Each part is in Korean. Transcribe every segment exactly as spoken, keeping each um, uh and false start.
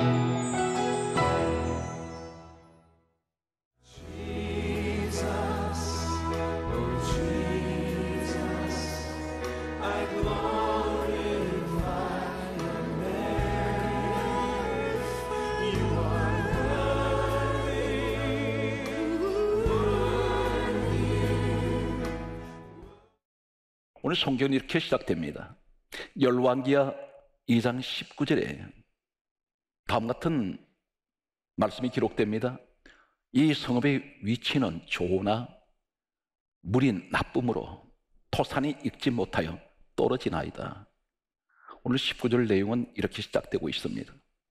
오늘 성경은 이렇게 시작됩니다. 열왕기하 이 장 십구 절에 다음 같은 말씀이 기록됩니다. 이 성읍의 위치는 좋으나 물이 나쁨으로 토산이 익지 못하여 떨어지나이다. 오늘 십구 절 내용은 이렇게 시작되고 있습니다.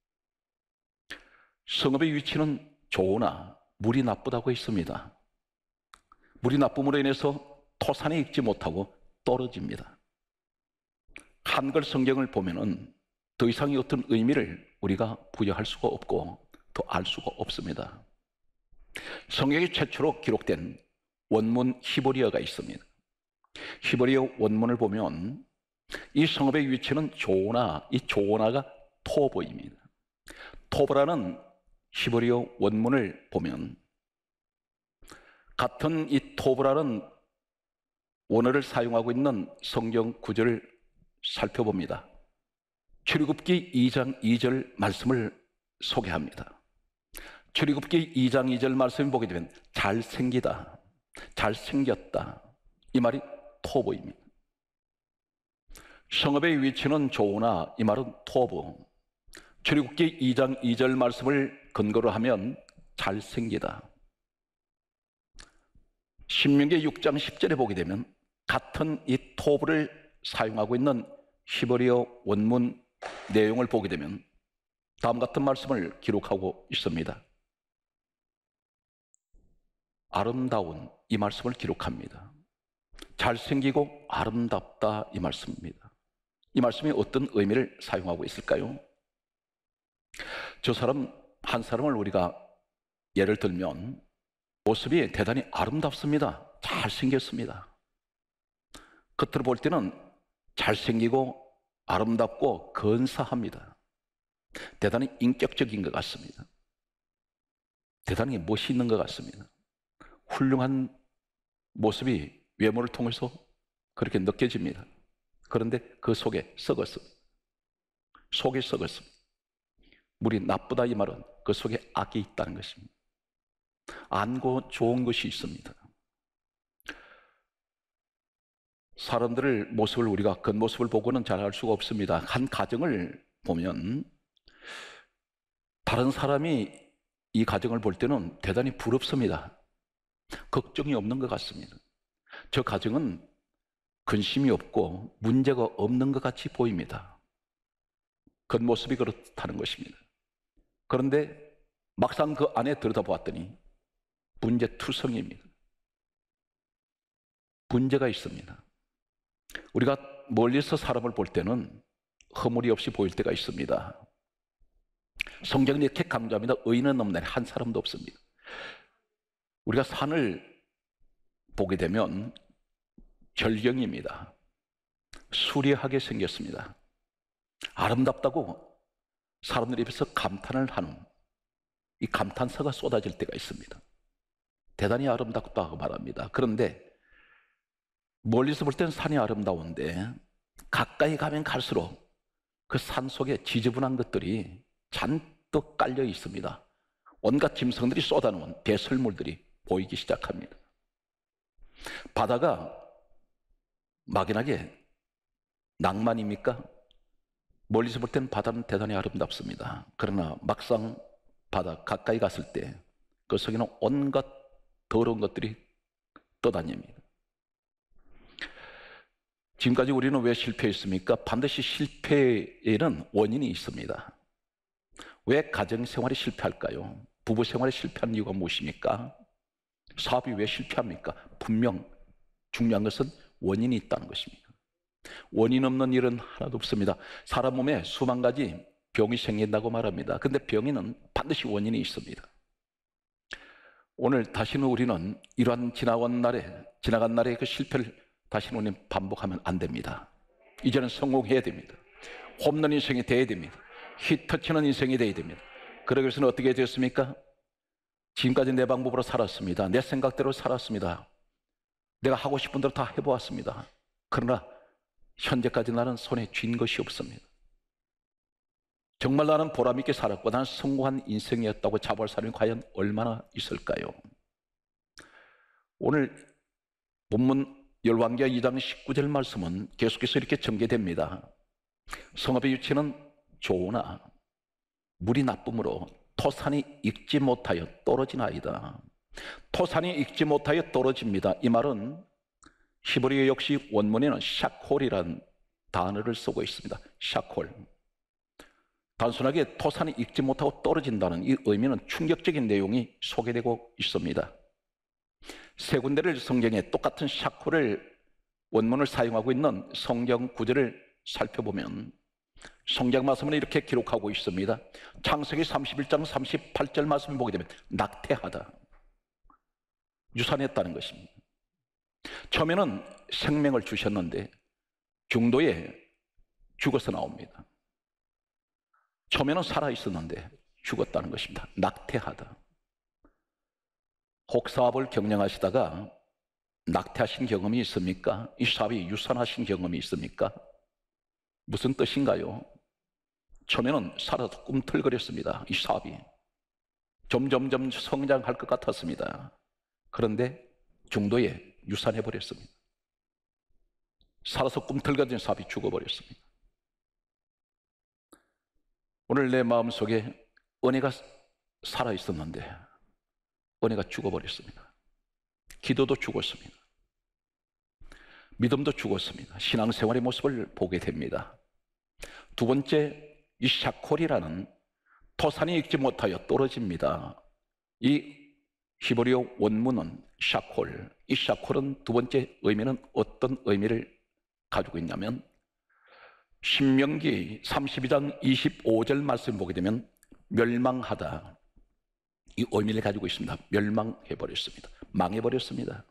성읍의 위치는 좋으나 물이 나쁘다고 했습니다. 물이 나쁨으로 인해서 토산이 익지 못하고 떨어집니다. 한글 성경을 보면은 더 이상의 어떤 의미를 우리가 부여할 수가 없고 더 알 수가 없습니다. 성경이 최초로 기록된 원문 히브리어가 있습니다. 히브리어 원문을 보면 이 성읍의 위치는 조나, 이 조나가 토보입니다. 토보라는 히브리어 원문을 보면 같은 이 토보라는 원어를 사용하고 있는 성경 구절을 살펴봅니다. 출애굽기 이 장 이 절 말씀을 소개합니다. 출애굽기 이 장 이 절 말씀을 보게 되면 잘생기다, 잘생겼다, 이 말이 토보입니다. 성읍의 위치는 좋으나 이 말은 토보. 출애굽기 이 장 이 절 말씀을 근거로 하면 잘생기다. 신명기 육 장 십 절에 보게 되면 같은 이 토브를 사용하고 있는 히브리어 원문 내용을 보게 되면 다음 같은 말씀을 기록하고 있습니다. 아름다운, 이 말씀을 기록합니다. 잘생기고 아름답다, 이 말씀입니다. 이 말씀이 어떤 의미를 사용하고 있을까요? 저 사람 한 사람을 우리가 예를 들면 모습이 대단히 아름답습니다. 잘생겼습니다. 겉으로 볼 때는 잘생기고 아름답고 근사합니다. 대단히 인격적인 것 같습니다. 대단히 멋있는 것 같습니다. 훌륭한 모습이 외모를 통해서 그렇게 느껴집니다. 그런데 그 속에 썩었습니다. 속에 썩었습니다. 물이 나쁘다, 이 말은 그 속에 악이 있다는 것입니다. 안고 좋은 것이 있습니다. 사람들의 모습을 우리가 겉모습을 보고는 잘 알 수가 없습니다. 한 가정을 보면 다른 사람이 이 가정을 볼 때는 대단히 부럽습니다. 걱정이 없는 것 같습니다. 저 가정은 근심이 없고 문제가 없는 것 같이 보입니다. 겉모습이 그렇다는 것입니다. 그런데 막상 그 안에 들여다보았더니 문제투성입니다. 문제가 있습니다. 우리가 멀리서 사람을 볼 때는 허물이 없이 보일 때가 있습니다. 성경은 이렇게 강조합니다. 의인은 없나니 한 사람도 없습니다. 우리가 산을 보게 되면 절경입니다. 수려하게 생겼습니다. 아름답다고 사람들 입에서 감탄을 하는 이 감탄사가 쏟아질 때가 있습니다. 대단히 아름답다고 말합니다. 그런데 멀리서 볼 때는 산이 아름다운데 가까이 가면 갈수록 그 산 속에 지저분한 것들이 잔뜩 깔려 있습니다. 온갖 짐승들이 쏟아놓은 배설물들이 보이기 시작합니다. 바다가 막연하게 낭만입니까? 멀리서 볼 때는 바다는 대단히 아름답습니다. 그러나 막상 바다 가까이 갔을 때 그 속에는 온갖 더러운 것들이 떠다닙니다. 지금까지 우리는 왜 실패했습니까? 반드시 실패에는 원인이 있습니다. 왜 가정생활이 실패할까요? 부부생활이 실패하는 이유가 무엇입니까? 사업이 왜 실패합니까? 분명 중요한 것은 원인이 있다는 것입니다. 원인 없는 일은 하나도 없습니다. 사람 몸에 수만 가지 병이 생긴다고 말합니다. 그런데 병에는 반드시 원인이 있습니다. 오늘 다시는 우리는 이러한 지나간 날에, 지나간 날의 그 실패를 다시는 우리는 반복하면 안 됩니다. 이제는 성공해야 됩니다. 홈런 인생이 돼야 됩니다. 히터치는 인생이 되어야 됩니다. 그러기 위해서는 어떻게 되었습니까? 지금까지 내 방법으로 살았습니다. 내 생각대로 살았습니다. 내가 하고 싶은 대로 다 해보았습니다. 그러나 현재까지 나는 손에 쥔 것이 없습니다. 정말 나는 보람있게 살았고 나는 성공한 인생이었다고 자부할 사람이 과연 얼마나 있을까요? 오늘 본문 열왕기하 이 장 십구 절 말씀은 계속해서 이렇게 전개됩니다. 성읍의 유치는 좋으나 물이 나쁨으로 토산이 익지 못하여 떨어지나이다. 토산이 익지 못하여 떨어집니다. 이 말은 히브리어 역시 원문에는 샤콜이라는 단어를 쓰고 있습니다. 샤콜. 단순하게 토산이 익지 못하고 떨어진다는 이 의미는 충격적인 내용이 소개되고 있습니다. 세 군데를 성경에 똑같은 샤콜을 원문을 사용하고 있는 성경 구절을 살펴보면 성경 말씀은 이렇게 기록하고 있습니다. 창세기 삼십일 장 삼십팔 절 말씀을 보게 되면 낙태하다, 유산했다는 것입니다. 처음에는 생명을 주셨는데 중도에 죽어서 나옵니다. 처음에는 살아있었는데 죽었다는 것입니다. 낙태하다. 혹사업을 경영하시다가 낙태하신 경험이 있습니까? 이 사업이 유산하신 경험이 있습니까? 무슨 뜻인가요? 처음에는 살아서 꿈틀거렸습니다. 이 사업이 점점점 성장할 것 같았습니다. 그런데 중도에 유산해버렸습니다. 살아서 꿈틀거리는 사업이 죽어버렸습니다. 오늘 내 마음속에 은혜가 살아있었는데 은혜가 죽어버렸습니다. 기도도 죽었습니다. 믿음도 죽었습니다. 신앙생활의 모습을 보게 됩니다. 두 번째, 이 샤콜이라는 토산이 익지 못하여 떨어집니다. 이 히브리어 원문은 샤콜, 이 샤콜은 두 번째 의미는 어떤 의미를 가지고 있냐면 신명기 삼십이 장 이십오 절 말씀 보게 되면 멸망하다, 이 의미를 가지고 있습니다. 멸망해버렸습니다. 망해버렸습니다.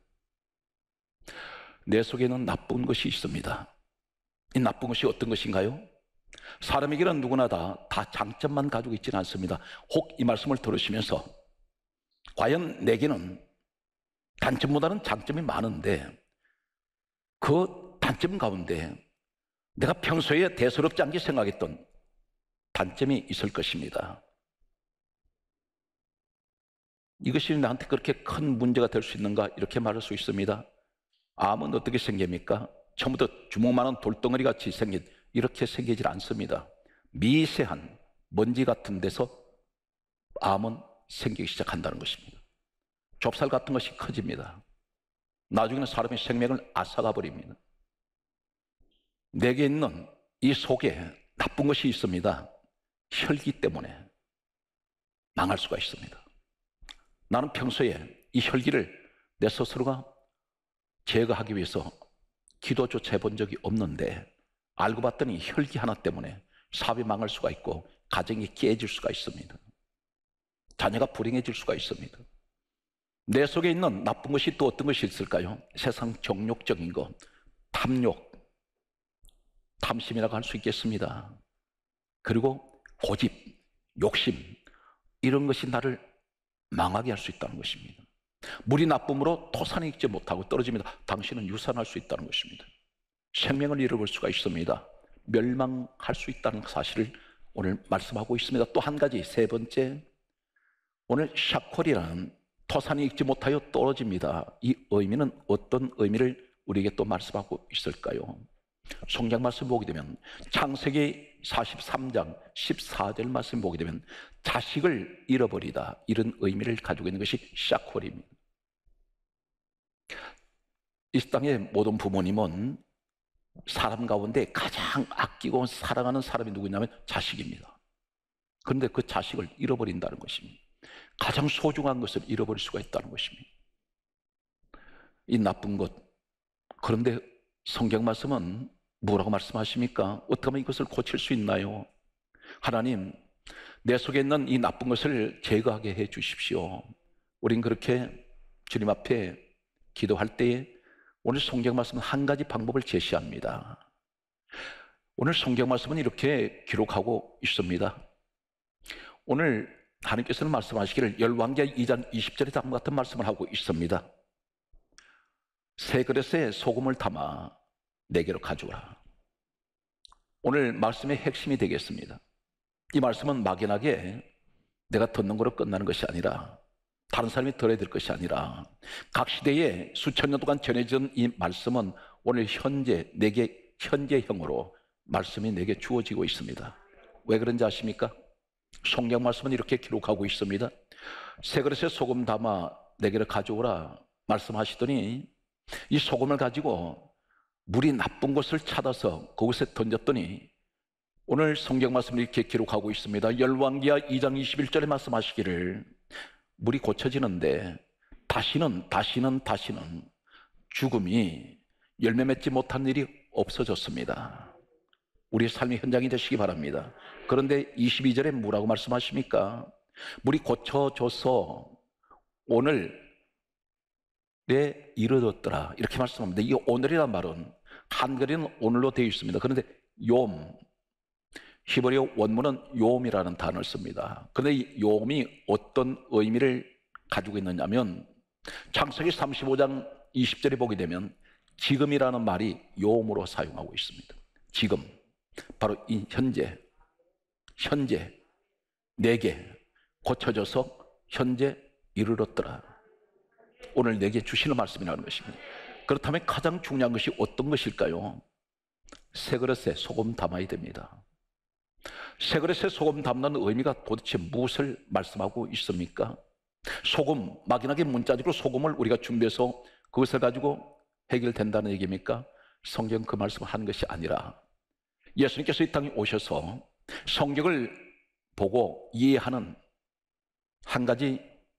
내 속에는 나쁜 것이 있습니다. 이 나쁜 것이 어떤 것인가요? 사람에게는 누구나 다, 다 장점만 가지고 있지는 않습니다. 혹 이 말씀을 들으시면서 과연 내게는 단점보다는 장점이 많은데 그 단점 가운데 내가 평소에 대수롭지 않게 생각했던 단점이 있을 것입니다. 이것이 나한테 그렇게 큰 문제가 될 수 있는가 이렇게 말할 수 있습니다. 암은 어떻게 생깁니까? 처음부터 주먹만한 돌덩어리 같이 생긴, 이렇게 생기질 않습니다. 미세한 먼지 같은 데서 암은 생기기 시작한다는 것입니다. 좁쌀 같은 것이 커집니다. 나중에는 사람의 생명을 앗아가 버립니다. 내게 있는 이 속에 나쁜 것이 있습니다. 혈기 때문에 망할 수가 있습니다. 나는 평소에 이 혈기를 내 스스로가 제거하기 위해서 기도조차 해본 적이 없는데 알고 봤더니 혈기 하나 때문에 사업이 망할 수가 있고 가정이 깨질 수가 있습니다. 자녀가 불행해질 수가 있습니다. 내 속에 있는 나쁜 것이 또 어떤 것이 있을까요? 세상 정욕적인 것, 탐욕, 탐심이라고 할 수 있겠습니다. 그리고 고집, 욕심, 이런 것이 나를 망하게 할 수 있다는 것입니다. 물이 나쁨으로 토산이 익지 못하고 떨어집니다. 당신은 유산할 수 있다는 것입니다. 생명을 잃어볼 수가 있습니다. 멸망할 수 있다는 사실을 오늘 말씀하고 있습니다. 또 한 가지, 세 번째, 오늘 샤콜이라는 토산이 익지 못하여 떨어집니다. 이 의미는 어떤 의미를 우리에게 또 말씀하고 있을까요? 성경 말씀 보게 되면 창세기 사십삼 장 십사 절 말씀 보게 되면 자식을 잃어버리다, 이런 의미를 가지고 있는 것이 샤콜입니다. 이 땅의 모든 부모님은 사람 가운데 가장 아끼고 사랑하는 사람이 누구냐면 자식입니다. 그런데 그 자식을 잃어버린다는 것입니다. 가장 소중한 것을 잃어버릴 수가 있다는 것입니다. 이 나쁜 것. 그런데 성경 말씀은 뭐라고 말씀하십니까? 어떻게 하면 이것을 고칠 수 있나요? 하나님, 내 속에 있는 이 나쁜 것을 제거하게 해 주십시오. 우린 그렇게 주님 앞에 기도할 때에 오늘 성경 말씀은 한 가지 방법을 제시합니다. 오늘 성경 말씀은 이렇게 기록하고 있습니다. 오늘 하나님께서는 말씀하시기를 열왕기하 이 장 이십 절에 다음과 같은 말씀을 하고 있습니다. 새 그릇에 소금을 담아 내게로 가져오라. 오늘 말씀의 핵심이 되겠습니다. 이 말씀은 막연하게 내가 듣는 거로 끝나는 것이 아니라, 다른 사람이 들어야 될 것이 아니라, 각 시대에 수천 년 동안 전해진 이 말씀은 오늘 현재 내게 현재형으로 말씀이 내게 주어지고 있습니다. 왜 그런지 아십니까? 성경 말씀은 이렇게 기록하고 있습니다. 새 그릇에 소금 담아 내게로 가져오라 말씀하시더니 이 소금을 가지고 물이 나쁜 곳을 찾아서 그곳에 던졌더니 오늘 성경 말씀을 이렇게 기록하고 있습니다. 열왕기하 이 장 이십일 절에 말씀하시기를 물이 고쳐지는데 다시는 다시는 다시는 죽음이 열매 맺지 못한 일이 없어졌습니다. 우리의 삶의 현장이 되시기 바랍니다. 그런데 이십이 절에 뭐라고 말씀하십니까? 물이 고쳐져서 오늘에 이르렀더라 이렇게 말씀합니다. 이 오늘이란 말은 한글에는 오늘로 되어 있습니다. 그런데 욤, 히브리어 원문은 욤이라는 단어를 씁니다. 그런데 이 욤이 어떤 의미를 가지고 있느냐면 창세기 삼십오 장 이십 절에 보게 되면 지금이라는 말이 욤으로 사용하고 있습니다. 지금, 바로 이 현재, 현재 내게 고쳐져서 현재 이르렀더라. 오늘 내게 주시는 말씀이라는 것입니다. 그렇다면 가장 중요한 것이 어떤 것일까요? 새 그릇에 소금 담아야 됩니다. 새 그릇에 소금 담는 의미가 도대체 무엇을 말씀하고 있습니까? 소금, 막연하게 문자적으로 소금을 우리가 준비해서 그것을 가지고 해결된다는 얘기입니까? 성경 그 말씀을 하는 것이 아니라 예수님께서 이 땅에 오셔서 성경을 보고 이해하는 한 가지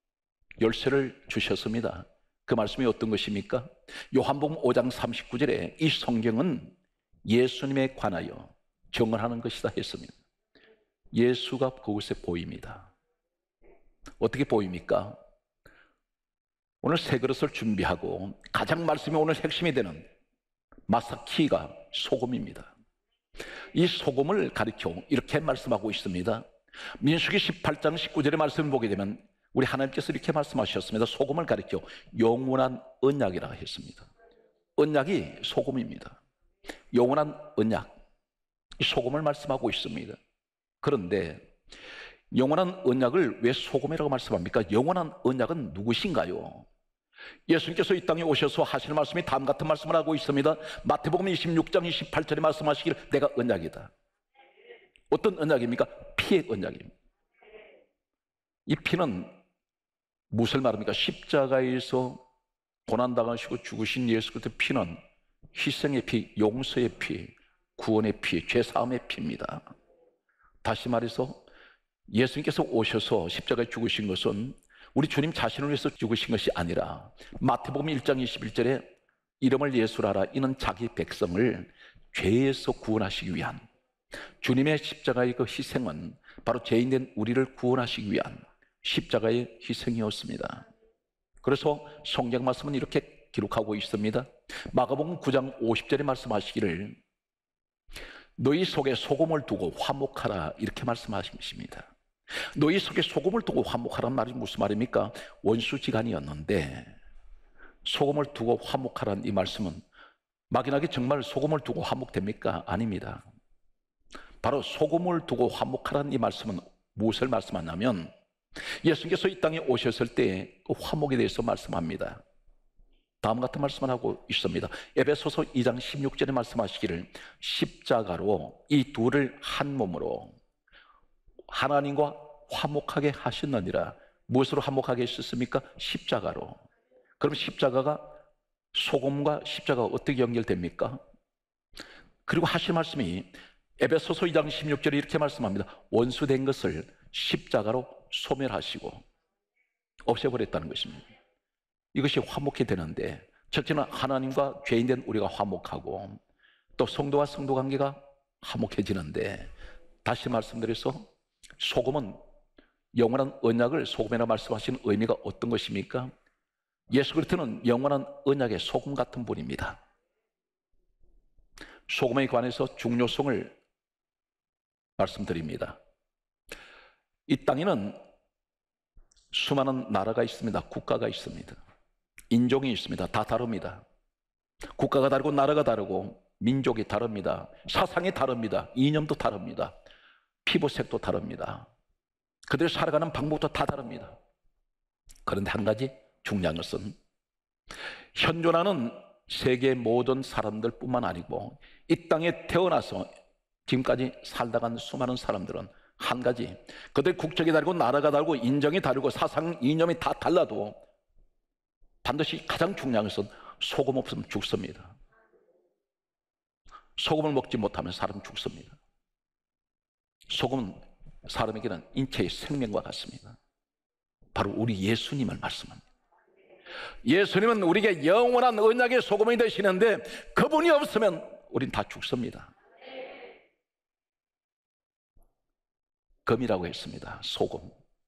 열쇠를 주셨습니다. 그 말씀이 어떤 것입니까? 요한복음 오 장 삼십구 절에 이 성경은 예수님에 관하여 증언하는 것이다 했습니다. 예수가 그곳에 보입니다. 어떻게 보입니까? 오늘 새 그릇을 준비하고 가장 말씀이 오늘 핵심이 되는 마사키가 소금입니다. 이 소금을 가리켜 이렇게 말씀하고 있습니다. 민수기 십팔 장 십구 절의 말씀을 보게 되면 우리 하나님께서 이렇게 말씀하셨습니다. 소금을 가리켜 영원한 언약이라 했습니다. 언약이 소금입니다. 영원한 언약, 이 소금을 말씀하고 있습니다. 그런데 영원한 언약을 왜 소금이라고 말씀합니까? 영원한 언약은 누구신가요? 예수님께서 이 땅에 오셔서 하시는 말씀이 다음 같은 말씀을 하고 있습니다. 마태복음 이십육 장 이십팔 절에 말씀하시기를 내가 언약이다. 어떤 언약입니까? 피의 언약입니다. 이 피는 무엇을 말합니까? 십자가에서 고난당하시고 죽으신 예수 그리스도의 피는 희생의 피, 용서의 피, 구원의 피, 죄사함의 피입니다. 다시 말해서 예수님께서 오셔서 십자가에 죽으신 것은 우리 주님 자신을 위해서 죽으신 것이 아니라 마태복음 일 장 이십일 절에 이름을 예수라 하라 이는 자기 백성을 죄에서 구원하시기 위한, 주님의 십자가의 그 희생은 바로 죄인된 우리를 구원하시기 위한 십자가의 희생이었습니다. 그래서 성경 말씀은 이렇게 기록하고 있습니다. 마가복음 구 장 오십 절에 말씀하시기를 너희 속에 소금을 두고 화목하라 이렇게 말씀하십니다. 너희 속에 소금을 두고 화목하라는 말이 무슨 말입니까? 원수지간이었는데 소금을 두고 화목하라는 이 말씀은 막연하게 정말 소금을 두고 화목됩니까? 아닙니다. 바로 소금을 두고 화목하라는 이 말씀은 무엇을 말씀하냐면 예수님께서 이 땅에 오셨을 때 그 화목에 대해서 말씀합니다. 다음 같은 말씀을 하고 있습니다. 에베소서 이 장 십육 절에 말씀하시기를 십자가로 이 둘을 한 몸으로 하나님과 화목하게 하셨느니라. 무엇으로 화목하게 하셨습니까? 십자가로. 그럼 십자가가 소금과 십자가가 어떻게 연결됩니까? 그리고 하신 말씀이 에베소서 이 장 십육 절에 이렇게 말씀합니다. 원수된 것을 십자가로 소멸하시고 없애버렸다는 것입니다. 이것이 화목이 되는데 첫째는 하나님과 죄인된 우리가 화목하고 또 성도와 성도 관계가 화목해지는데 다시 말씀드려서 소금은 영원한 언약을 소금이라 말씀하시는 의미가 어떤 것입니까? 예수 그리스도는 영원한 언약의 소금 같은 분입니다. 소금에 관해서 중요성을 말씀드립니다. 이 땅에는 수많은 나라가 있습니다. 국가가 있습니다. 인종이 있습니다. 다 다릅니다. 국가가 다르고 나라가 다르고 민족이 다릅니다. 사상이 다릅니다. 이념도 다릅니다. 피부색도 다릅니다. 그들이 살아가는 방법도 다 다릅니다. 그런데 한 가지 중요한 것은 현존하는 세계 모든 사람들 뿐만 아니고 이 땅에 태어나서 지금까지 살다 간 수많은 사람들은 한 가지, 그들 국적이 다르고 나라가 다르고 인정이 다르고 사상 이념이 다 달라도 반드시 가장 중요한 것은 소금 없으면 죽습니다. 소금을 먹지 못하면 사람 죽습니다. 소금은 사람에게는 인체의 생명과 같습니다. 바로 우리 예수님을 말씀합니다. 예수님은 우리에게 영원한 언약의 소금이 되시는데 그분이 없으면 우린 다 죽습니다. 금이라고 했습니다. 소금.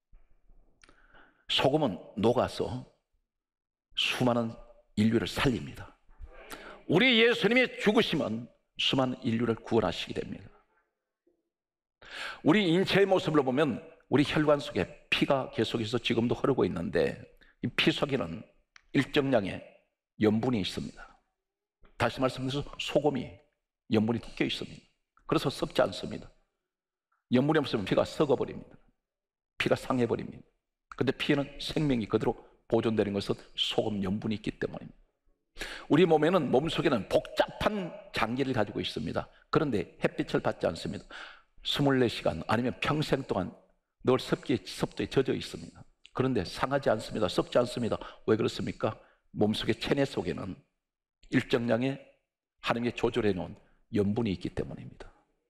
소금은 녹아서 수많은 인류를 살립니다. 우리 예수님이 죽으시면 수많은 인류를 구원하시게 됩니다. 우리 인체의 모습을 보면 우리 혈관 속에 피가 계속해서 지금도 흐르고 있는데 이 피 속에는 일정량의 염분이 있습니다. 다시 말씀드려서 소금이 염분이 껴 있습니다. 그래서 썩지 않습니다. 염분이 없으면 피가 썩어버립니다. 피가 상해버립니다. 그런데 피에는 생명이 그대로 보존되는 것은 소금 염분이 있기 때문입니다. 우리 몸에는, 몸속에는 복잡한 장기를 가지고 있습니다. 그런데 햇빛을 받지 않습니다. 이십사 시간 아니면 평생 동안 늘 습기에, 습도에 젖어 있습니다. 그런데 상하지 않습니다. 썩지 않습니다. 왜 그렇습니까? 몸속의 체내 속에는 일정량의 하나님이 조절해 놓은 염분이 있기 때문입니다.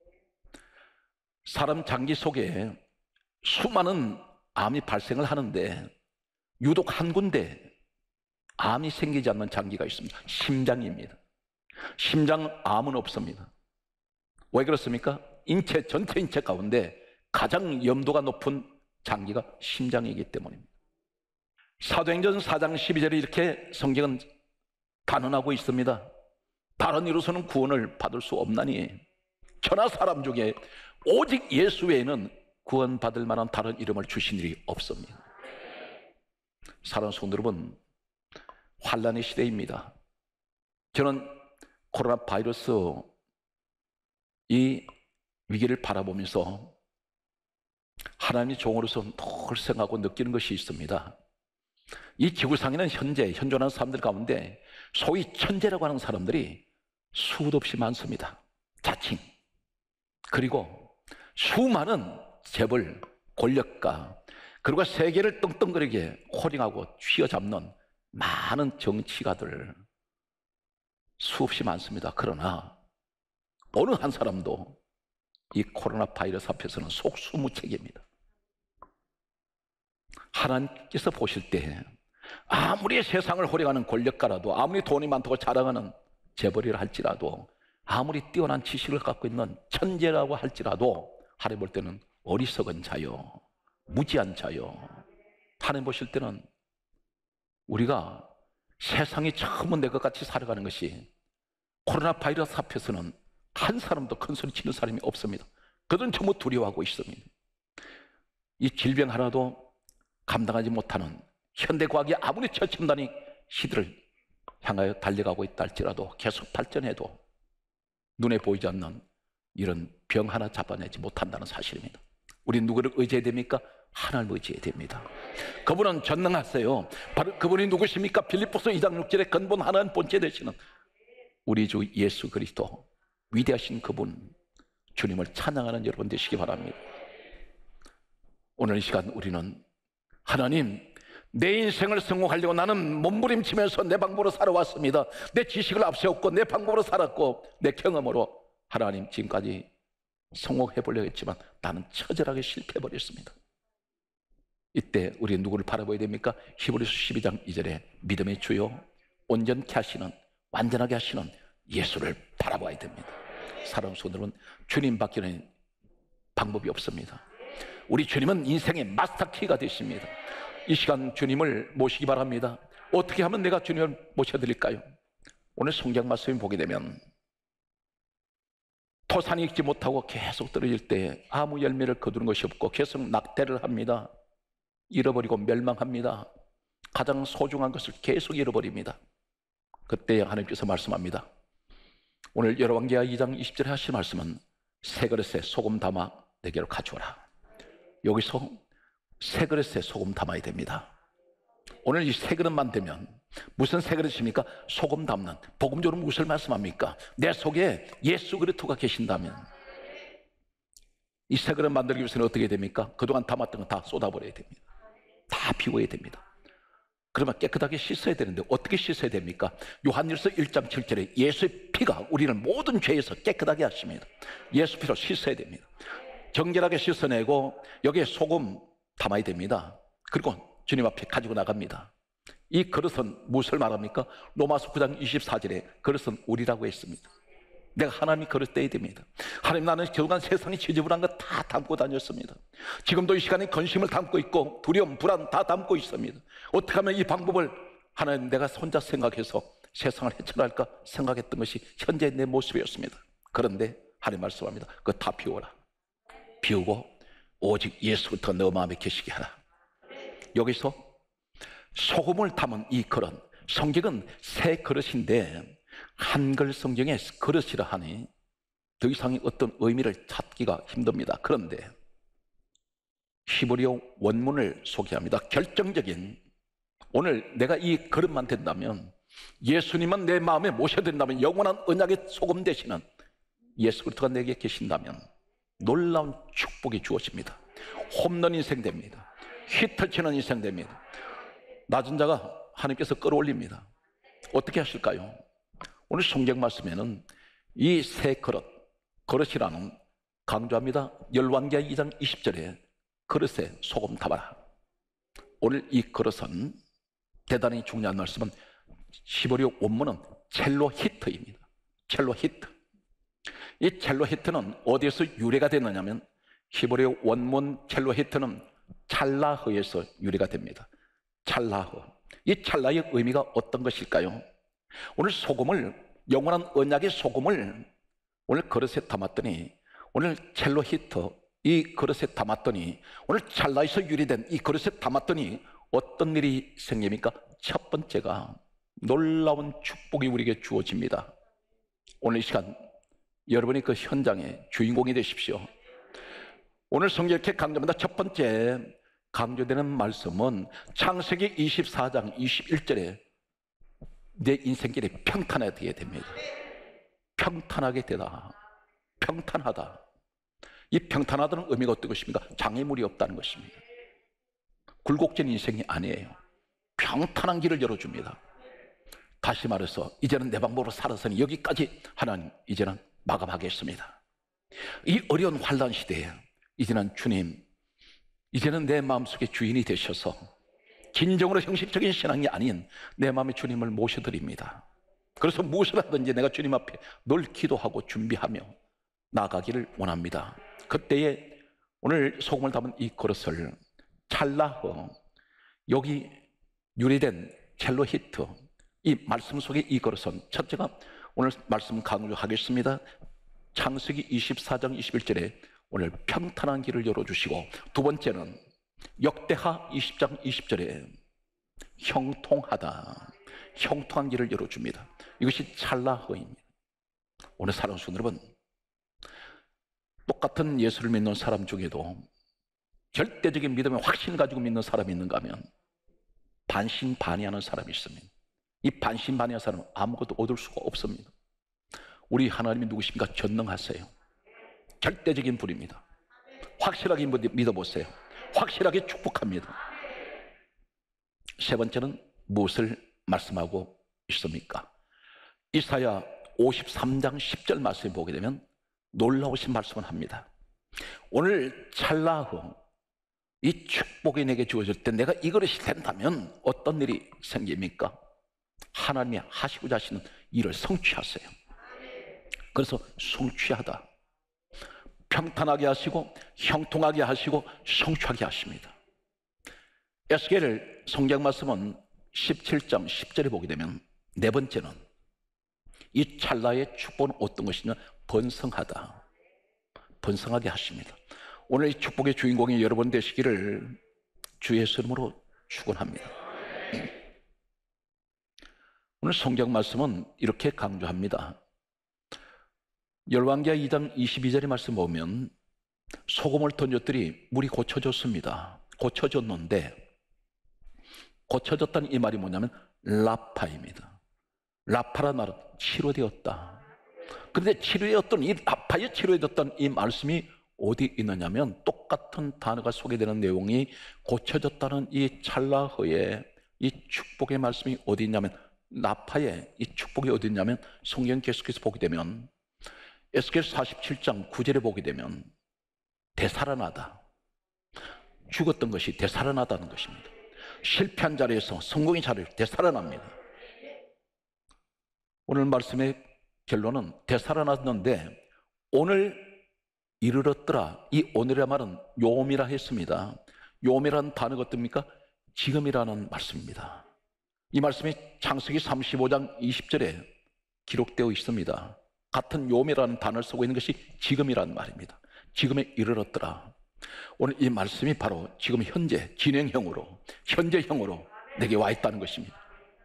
사람 장기 속에 수많은 암이 발생을 하는데 유독 한 군데 암이 생기지 않는 장기가 있습니다. 심장입니다. 심장암은 없습니다. 왜 그렇습니까? 인체, 전체 인체 가운데 가장 염도가 높은 장기가 심장이기 때문입니다. 사도행전 사 장 십이 절에 이렇게 성경은 단언하고 있습니다. 다른 이로서는 구원을 받을 수 없나니 천하 사람 중에 오직 예수 외에는 구원받을 만한 다른 이름을 주신 일이 없습니다. 사랑하는 성도 여러분, 환란의 시대입니다. 저는 코로나 바이러스 이 위기를 바라보면서 하나님의 종으로서 늘 생각하고 느끼는 것이 있습니다. 이 지구상에는 현재 현존하는 사람들 가운데 소위 천재라고 하는 사람들이 수도 없이 많습니다. 자칭. 그리고 수많은 재벌, 권력가, 그리고 세계를 떵떵거리게 호령하고 쥐어잡는 많은 정치가들 수없이 많습니다. 그러나 어느 한 사람도 이 코로나 바이러스 앞에서는 속수무책입니다. 하나님께서 보실 때 아무리 세상을 호령하는 권력가라도, 아무리 돈이 많다고 자랑하는 재벌이라 할지라도, 아무리 뛰어난 지식을 갖고 있는 천재라고 할지라도 하나님 볼 때는 어리석은 자요, 무지한 자요. 하나님 보실 때는 우리가 세상이 처음 내 것 같이 살아가는 것이, 코로나 바이러스 앞에서는 한 사람도 큰 소리 치는 사람이 없습니다. 그들은 전부 두려워하고 있습니다. 이 질병 하나도 감당하지 못하는 현대과학이 아무리 최첨단의 시대를 향하여 달려가고 있다 할지라도 계속 발전해도 눈에 보이지 않는 이런 병 하나 잡아내지 못한다는 사실입니다. 우리 누구를 의지해야 됩니까? 하나님을 의지해야 됩니다. 그분은 전능하세요. 바로 그분이 누구십니까? 빌립보서 이 장 육 절에 근본 하나님 본체 되시는 우리 주 예수 그리스도, 위대하신 그분, 주님을 찬양하는 여러분 되시기 바랍니다. 오늘 이 시간 우리는 하나님, 내 인생을 성공하려고 나는 몸부림치면서 내 방법으로 살아왔습니다. 내 지식을 앞세웠고 내 방법으로 살았고 내 경험으로 하나님 지금까지 성공해 보려고 했지만 나는 처절하게 실패해버렸습니다. 이때 우리 누구를 바라봐야 됩니까? 히브리서 십이 장 이 절에 믿음의 주요 온전케 하시는, 완전하게 하시는 예수를 바라봐야 됩니다. 사랑하는 성도들은 주님 밖에는 방법이 없습니다. 우리 주님은 인생의 마스터키가 되십니다. 이 시간 주님을 모시기 바랍니다. 어떻게 하면 내가 주님을 모셔드릴까요? 오늘 성경 말씀을 보게 되면 토산이 익지 못하고 계속 떨어질 때 아무 열매를 거두는 것이 없고 계속 낙태를 합니다. 잃어버리고 멸망합니다. 가장 소중한 것을 계속 잃어버립니다. 그때 하나님께서 말씀합니다. 오늘 열왕기하 이 장 이십 절에 하신 말씀은 새 그릇에 소금 담아 내게로 가져오라. 여기서 새 그릇에 소금 담아야 됩니다. 오늘 이 새 그릇만 되면 무슨 새 그릇입니까? 소금 담는, 복음적으로 무엇을 말씀합니까? 내 속에 예수 그리스도가 계신다면 이 새 그릇 만들기 위해서는 어떻게 됩니까? 그동안 담았던 거 다 쏟아버려야 됩니다. 다 비워야 됩니다. 그러면 깨끗하게 씻어야 되는데 어떻게 씻어야 됩니까? 요한일서 일 장 칠 절에 예수의 피가 우리를 모든 죄에서 깨끗하게 하십니다. 예수 피로 씻어야 됩니다. 정결하게 씻어내고 여기에 소금 담아야 됩니다. 그리고 주님 앞에 가지고 나갑니다. 이 그릇은 무엇을 말합니까? 로마서 구 장 이십사 절에 그릇은 우리라고 했습니다. 내가 하나님이 그릇 떼야 됩니다. 하나님, 나는 그동안 세상이 지저분한 거 다 담고 다녔습니다. 지금도 이 시간에 근심을 담고 있고 두려움, 불안 다 담고 있습니다. 어떻게 하면 이 방법을 하나님, 내가 혼자 생각해서 세상을 헤쳐날까 생각했던 것이 현재 내 모습이었습니다. 그런데 하나님 말씀합니다. 그거 다 비워라. 비우고 오직 예수부터 너 마음에 계시게 하라. 여기서 소금을 담은 이 그릇, 성경은 새 그릇인데 한글 성경에 그릇이라 하니 더 이상의 어떤 의미를 찾기가 힘듭니다. 그런데 히브리어 원문을 소개합니다. 결정적인, 오늘 내가 이 그릇만 된다면, 예수님은 내 마음에 모셔야 된다면, 영원한 언약의 소금 되시는 예수 그리스도가 내게 계신다면 놀라운 축복이 주어집니다. 홈런 인생 됩니다. 히트 치는 인생 됩니다. 낮은 자가 하나님께서 끌어올립니다. 어떻게 하실까요? 오늘 성경 말씀에는 이 새 그릇, 그릇이라는, 강조합니다. 열왕기하 이 장 이십 절에 그릇에 소금 담아라. 오늘 이 그릇은 대단히 중요한 말씀은 히브리어 원문은 첼로 히트입니다. 첼로 히트. 이 첼로 히트는 어디에서 유래가 됐느냐면 히브리어 원문 첼로 히트는 찰라흐에서 유래가 됩니다. 찰라흐. 이 찰라의 의미가 어떤 것일까요? 오늘 소금을, 영원한 언약의 소금을 오늘 그릇에 담았더니, 오늘 첼로 히트 이 그릇에 담았더니, 오늘 찰라에서 유래된 이 그릇에 담았더니 어떤 일이 생깁니까? 첫 번째가 놀라운 축복이 우리에게 주어집니다. 오늘 이 시간 여러분이 그 현장의 주인공이 되십시오. 오늘 성경 이렇게 강조합니다. 첫 번째 강조되는 말씀은 창세기 이십사 장 이십일 절에 내 인생길이 평탄하게 됩니다. 평탄하게 되다. 평탄하다. 이 평탄하다는 의미가 어떤 것입니까? 장애물이 없다는 것입니다. 굴곡진 인생이 아니에요. 평탄한 길을 열어줍니다. 다시 말해서 이제는 내 방법으로 살아서는 여기까지, 하나님 이제는 마감하겠습니다. 이 어려운 환난 시대에 이제는 주님, 이제는 내 마음속에 주인이 되셔서 진정으로 형식적인 신앙이 아닌 내 마음의 주님을 모셔드립니다. 그래서 무엇을 하든지 내가 주님 앞에 늘 기도하고 준비하며 나가기를 원합니다. 그때에 오늘 소금을 담은 이 그릇을 찰라흐, 여기 유래된 첼로 히트, 이 말씀 속에 이 그릇은 첫째가 오늘 말씀 강조하겠습니다. 창세기 이십사 장 이십일 절에 오늘 평탄한 길을 열어주시고, 두 번째는 역대하 이십 장 이십 절에 형통하다, 형통한 길을 열어줍니다. 이것이 찰라흐입니다. 오늘 사랑하는 성도 여러분, 똑같은 예수를 믿는 사람 중에도 절대적인 믿음의 확신을 가지고 믿는 사람이 있는가 하면 반신반의하는 사람이 있습니다. 이 반신반의한 사람은 아무것도 얻을 수가 없습니다. 우리 하나님이 누구십니까? 전능하세요. 절대적인 분입니다. 확실하게 믿어보세요. 확실하게 축복합니다. 세 번째는 무엇을 말씀하고 있습니까? 이사야 오십삼 장 십 절 말씀을 보게 되면 놀라우신 말씀을 합니다. 오늘 찰나후 이 축복이 내게 주어질 때 내가 이것이 된다면 어떤 일이 생깁니까? 하나님이 하시고자 하시는 일을 성취하세요. 그래서 성취하다, 평탄하게 하시고 형통하게 하시고 성취하게 하십니다. 에스겔 성경 말씀은 십칠 장 십 절에 보게 되면 네 번째는 이 찰나의 축복은 어떤 것이냐? 번성하다. 번성하게 하십니다. 오늘 이 축복의 주인공이 여러분 되시기를 주 예수 이름으로 축원합니다. 오늘 성경 말씀은 이렇게 강조합니다. 열왕기하 이 장 이십이 절의 말씀 보면 소금을 던졌더니 물이 고쳐졌습니다. 고쳐졌는데 고쳐졌다는 이 말이 뭐냐면 라파입니다. 라파란 말은 치료되었다. 그런데 치료되었던 이 라파에 치료되었던 이 말씀이 어디 있느냐면 똑같은 단어가 소개되는 내용이 고쳐졌다는 이 찰나허에 이 축복의 말씀이 어디 있냐면 라파에 이 축복이 어디 있냐면 성경 계속해서 보게 되면 에스겔 사십칠 장 구 절에 보게 되면 되살아나다, 죽었던 것이 되살아나다는 것입니다. 실패한 자리에서 성공의 자리를 되살아납니다. 오늘 말씀의 결론은 되살아났는데 오늘 이르렀더라. 이 오늘의 말은 요미라 했습니다. 요미라는 단어가 어떻습니까? 지금이라는 말씀입니다. 이 말씀이 창세기 삼십오 장 이십 절에 기록되어 있습니다. 같은 요미라는 단어를 쓰고 있는 것이 지금이라는 말입니다. 지금에 이르렀더라. 오늘 이 말씀이 바로 지금 현재 진행형으로 현재형으로 내게 와 있다는 것입니다.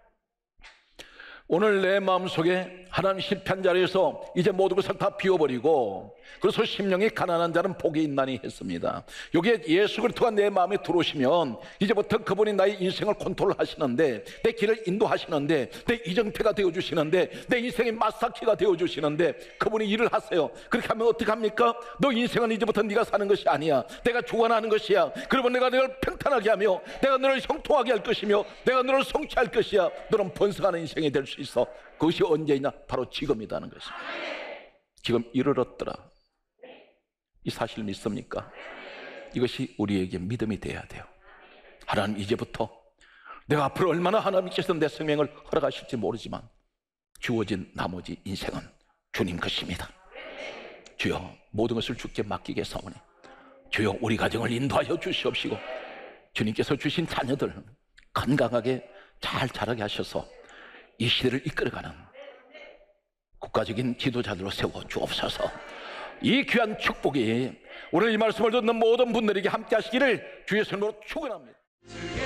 오늘 내 마음속에 하나님 실패한 자리에서 이제 모든 것을 다 비워버리고 그래서 심령이 가난한 자는 복이 있나니 했습니다. 여기에 예수 그리스도가 내 마음에 들어오시면 이제부터 그분이 나의 인생을 컨트롤하시는데 내 길을 인도하시는데 내 이정표가 되어주시는데 내 인생의 마스터키가 되어주시는데 그분이 일을 하세요. 그렇게 하면 어떻게 합니까? 너 인생은 이제부터 네가 사는 것이 아니야. 내가 주관하는 것이야. 그러면 내가 너를 평탄하게 하며 내가 너를 형통하게 할 것이며 내가 너를 성취할 것이야. 너는 번성하는 인생이 될 수 있어. 그것이 언제이냐? 바로 지금이라는 것입니다. 지금 이르렀더라. 이 사실 믿습니까? 이것이 우리에게 믿음이 돼야 돼요. 하나님 이제부터 내가 앞으로 얼마나 하나님께서 내 생명을 허락하실지 모르지만 주어진 나머지 인생은 주님 것입니다. 주여 모든 것을 주께 맡기게 사오니 주여 우리 가정을 인도하여 주시옵시고 주님께서 주신 자녀들 건강하게 잘 자라게 하셔서 이 시대를 이끌어가는 국가적인 지도자들로 세워 주옵소서. 이 귀한 축복이 오늘 이 말씀을 듣는 모든 분들에게 함께 하시기를 주의 이름으로 축원합니다.